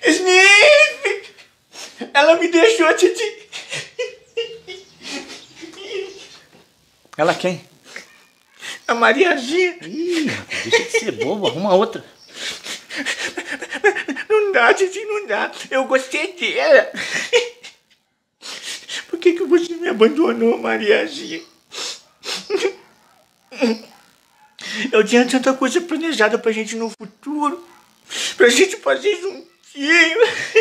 Sniff! Ela me deixou, titi. Ela quem? A Mariazinha. Ih, rapaz, deixa de ser bobo, arruma outra. Não dá, titi, não dá. Eu gostei dela. Por que você me abandonou, Mariazinha? Eu tinha tanta coisa planejada pra gente no futuro. Pra gente fazer juntinho.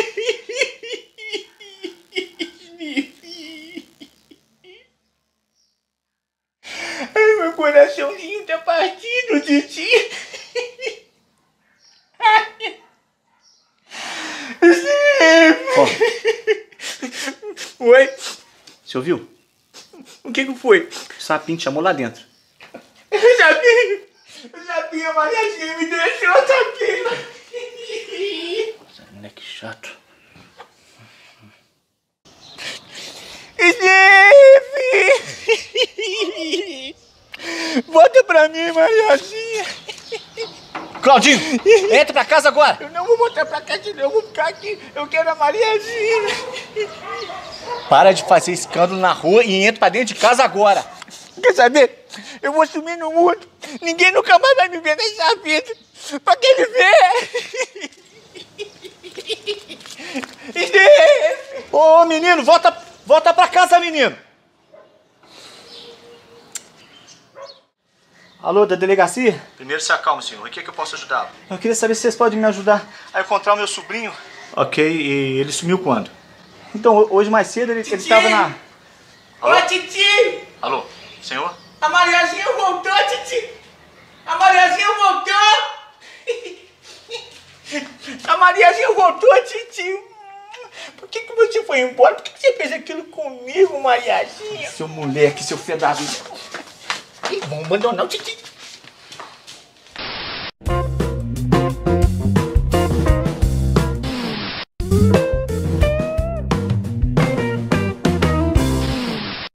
Ai, meu coraçãozinho tá partido, titi. Ó, Oi? você ouviu? O que foi? O sapinho te chamou lá dentro. Eu sabia, Mariazinha me deixou, sabia. Esse moleque chato. Steve! Volta pra mim, Mariazinha. Claudinho, entra pra casa agora. Eu não vou voltar pra casa, não. Eu vou ficar aqui. Eu quero a Mariazinha. Para de fazer escândalo na rua e entra pra dentro de casa agora. Quer saber? Eu vou sumir no mundo. Ninguém nunca mais vai me ver nessa vida. Pra que ele ver? Steve! Ô, menino, volta pra casa, menino. Alô, da delegacia? Primeiro se acalma, senhor. Em que eu posso ajudá-lo? Eu queria saber se vocês podem me ajudar a encontrar o meu sobrinho. Ok, e ele sumiu quando? Então, hoje mais cedo ele estava na... Ô, titi! Alô, senhor? A Mariazinha voltou, titi! A Mariazinha voltou! A Mariazinha voltou, titi! Por que você foi embora? Por que você fez aquilo comigo, Mariazinha? Seu moleque, seu fedado. Vamos abandonar o titi.